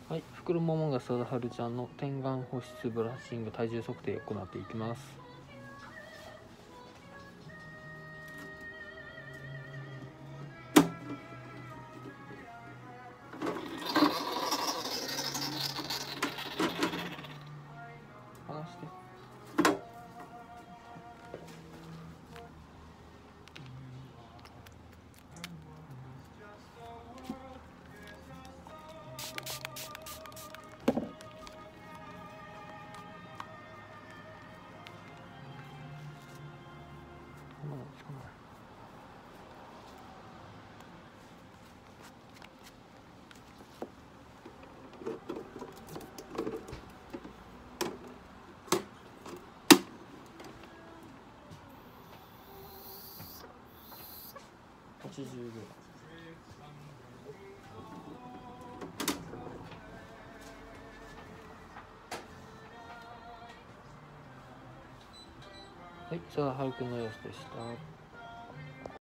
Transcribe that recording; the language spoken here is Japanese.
はい、袋ももが貞治ちゃんの点眼保湿ブラッシング体重測定を行っていきます。離して。80ぐらい。はい、さあ、はるくんの様子でした。